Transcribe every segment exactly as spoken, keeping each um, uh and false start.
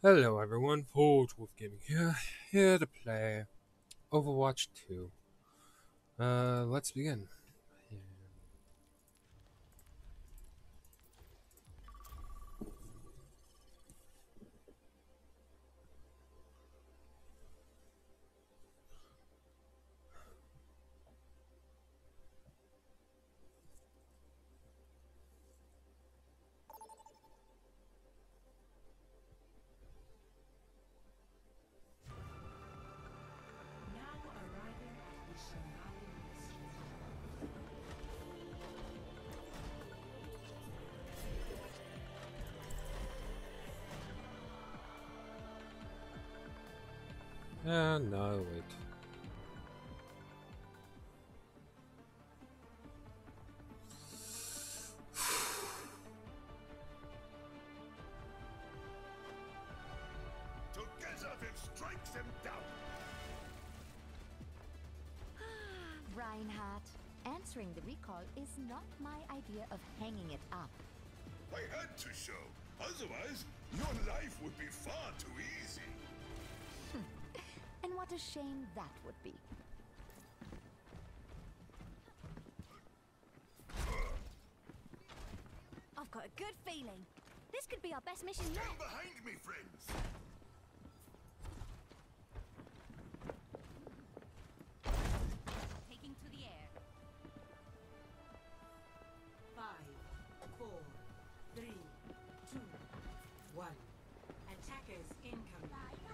Hello everyone, Forge Wolf Gaming here, here to play Overwatch two. Uh, let's begin. Now arriving at the Shanghai Mystery. Uh, no, wait. Together it strikes him down. Reinhardt, answering the recall is not my idea of hanging it up. I had to show. Otherwise, your life would be far too easy. And what a shame that would be. I've got a good feeling. This could be our best mission yet. Stand behind me, friends. Taking to the air. Five, four, three, two, one. Attackers incoming.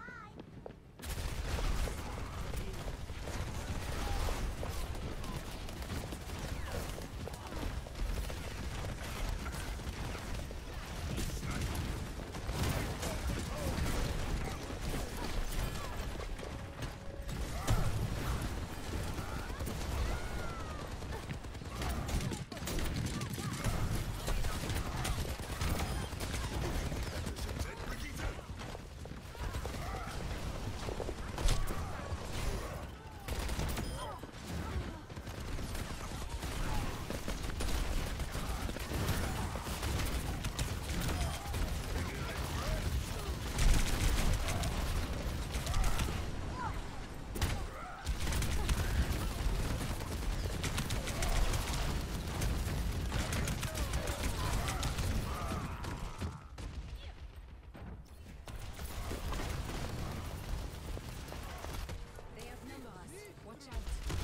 They outnumber us. Watch out.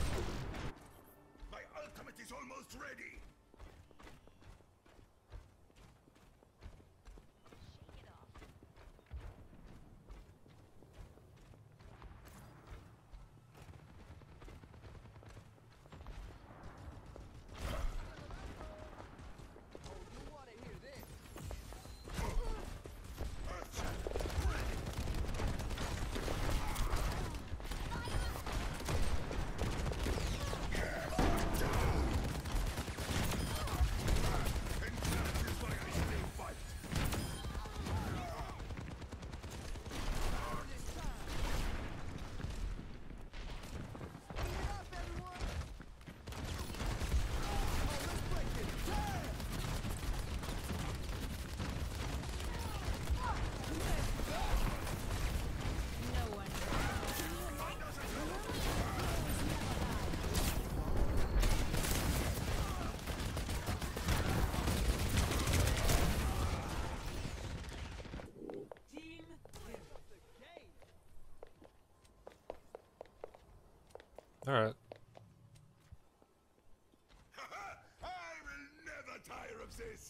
My ultimate is almost ready. And that is why I still fight. No one. Team kill. Alright. I will never tire of this.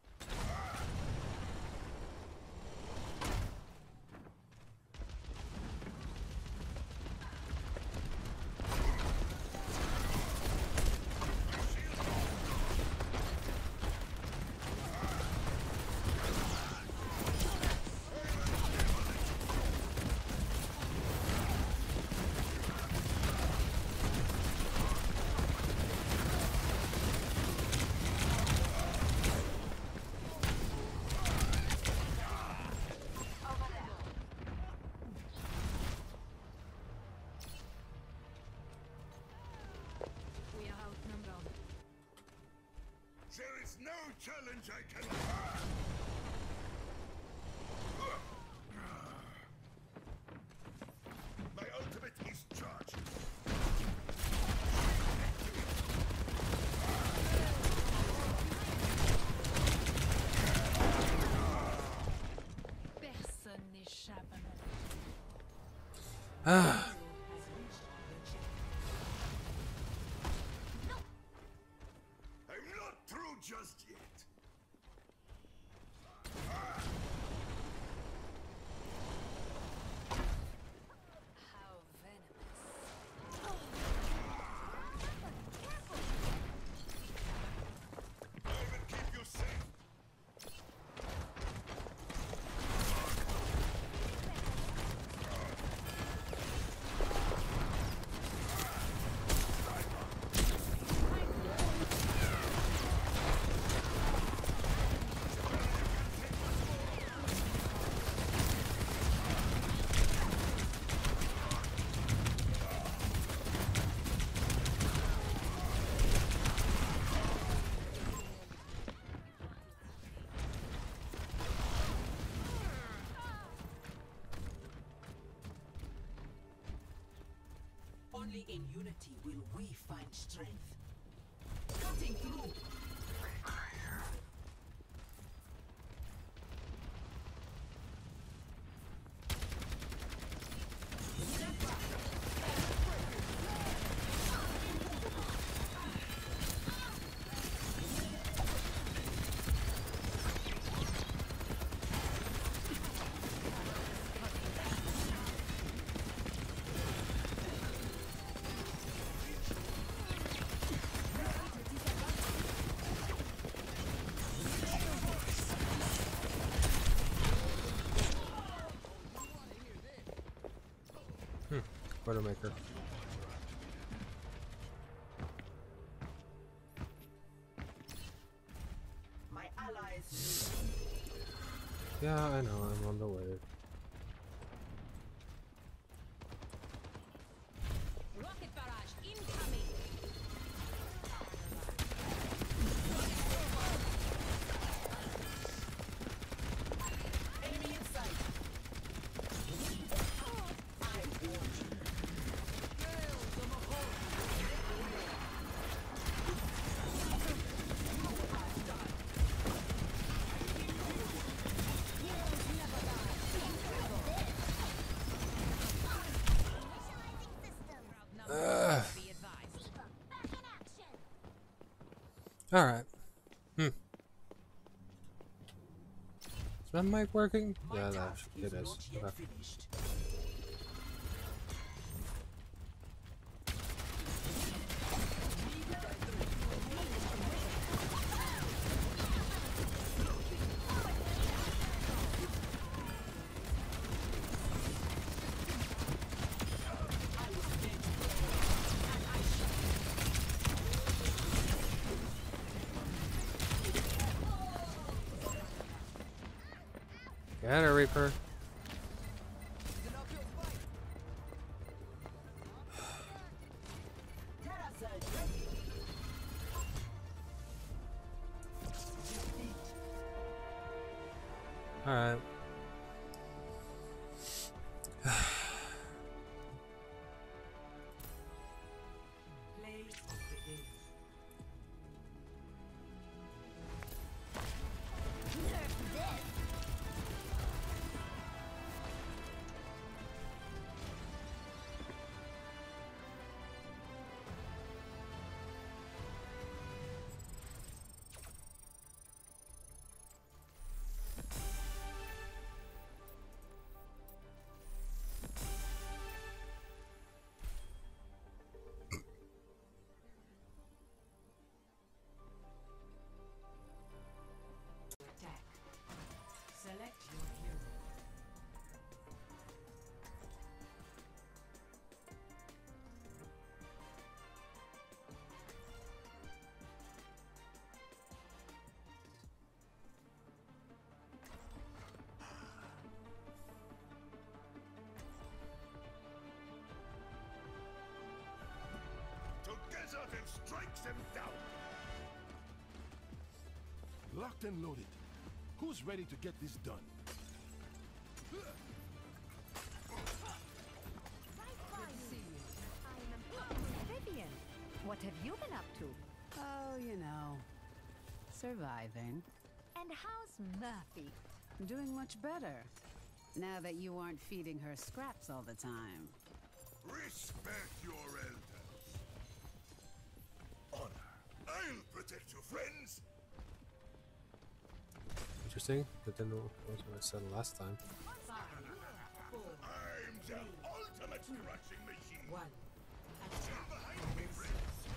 We are outnumbered. There is no challenge I cannot. Ah. I'm not through just yet. How venomous. I will keep you safe. Only in unity will we find strength. Cutting through. Widowmaker. My allies. Yeah, I know, I'm on the way. Rocket barrage incoming. Enemy in sight. I warned you. Ugh. Be advised. Alright. Hmm. Is my mic working? My Yeah, that task it is is. not yet Okay. finished. Get her, Reaper. Alright. Play of the game. Attack. Select your hero. Together then strike them down. Locked and loaded. Who's ready to get this done? Vivian, what have you been up to? Oh, you know, surviving. And how's Murphy? Doing much better. Now that you aren't feeding her scraps all the time. Respect your elders. Honor. I'll protect your friends. Interesting. That didn't work what I said last time. I'm the ultimate crushing machine. One. Stand behind me, friends.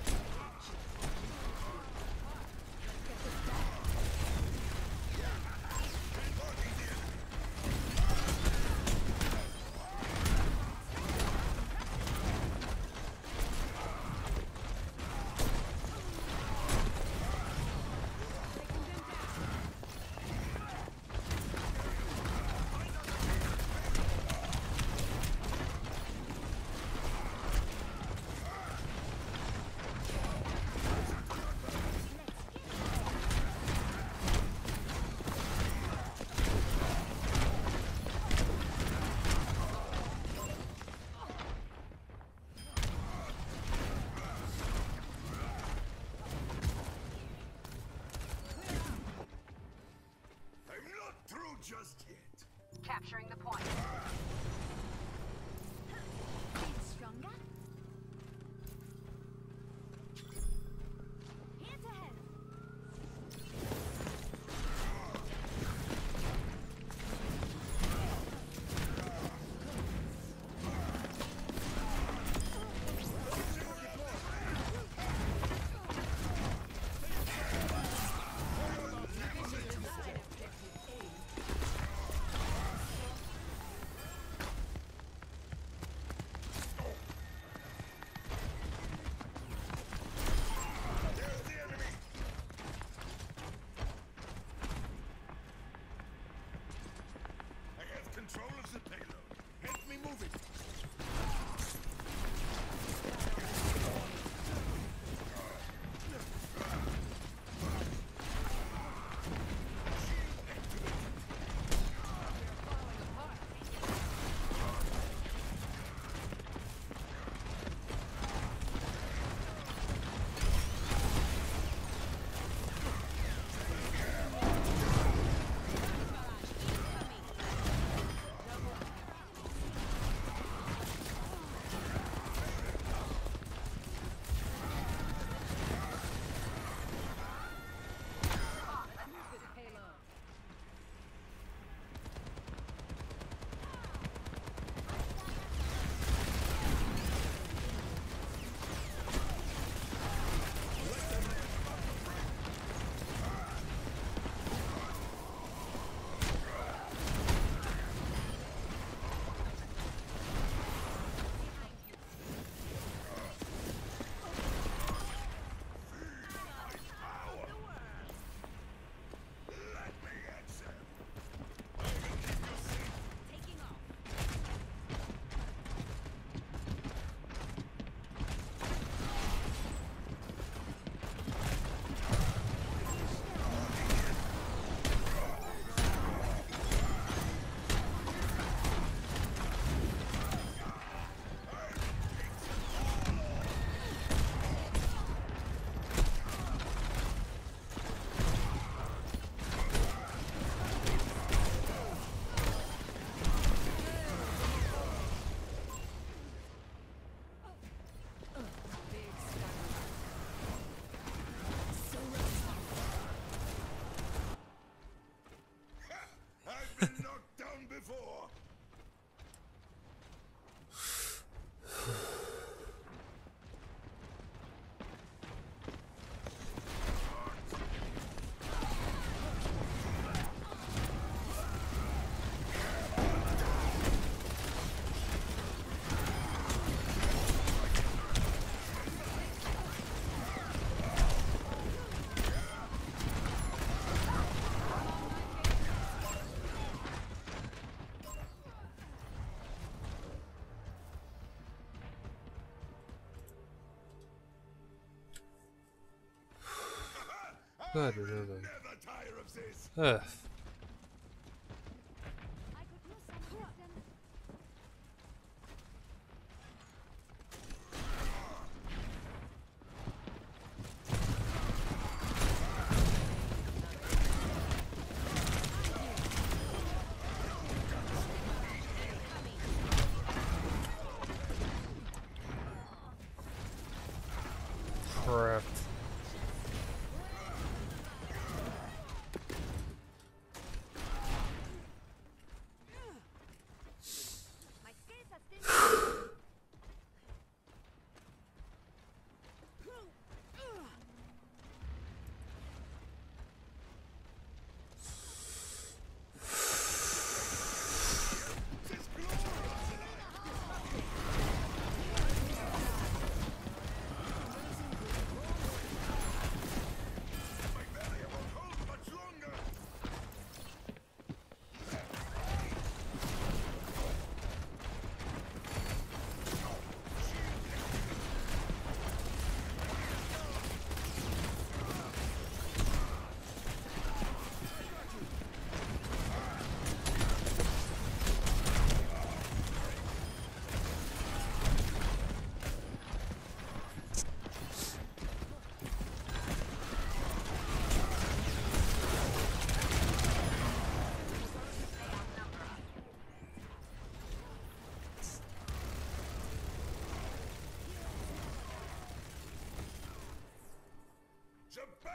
Just yet. Capturing the point. Feel stronger? Hands ahead! Control of the payload. Help me move it. God, no, no, no. Never tire of this. Ugh. I could use some wisdom.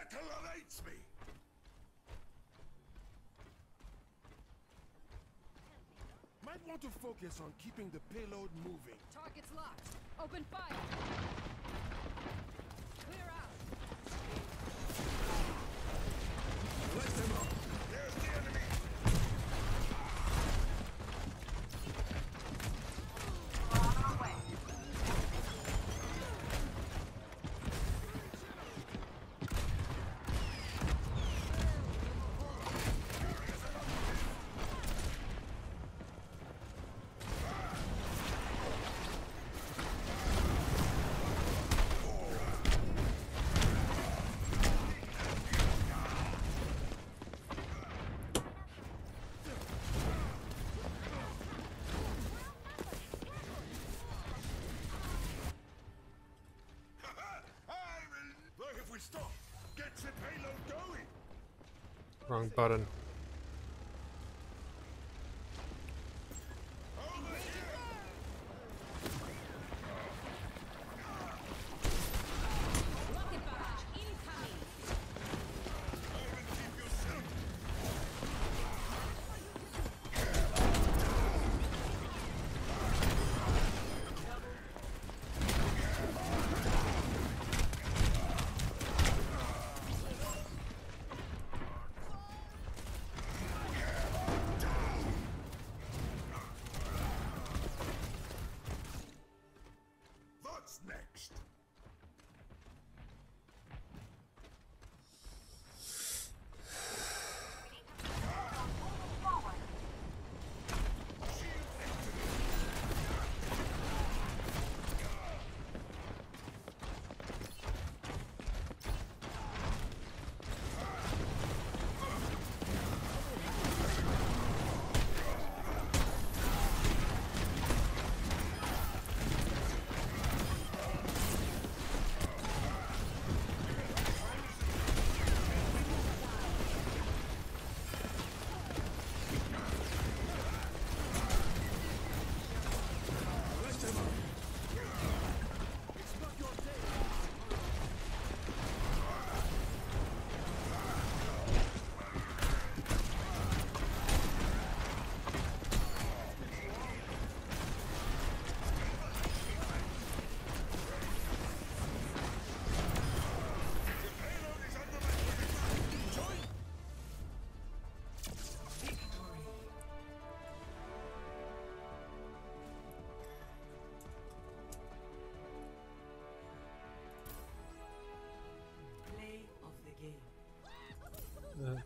titillates me. Might want to focus on keeping the payload moving. Target's locked. Open fire. Clear out. Let them up. There's the enemy. Look, if we stop, get the payload going. Wrong button. Over here. Rocket barrage incoming. I will keep you safe. What's next? Payload is under my join. Victory. Play of the game. Uh,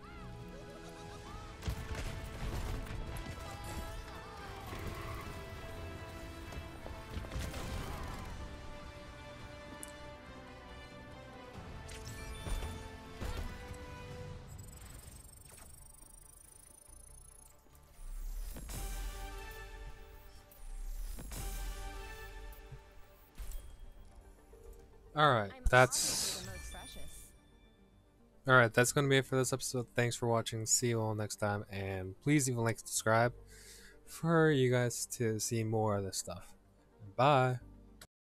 all right, I'm that's honored you're the most precious. all right. That's gonna be it for this episode. Thanks for watching. See you all next time, and please leave a like, subscribe for you guys to see more of this stuff. Bye.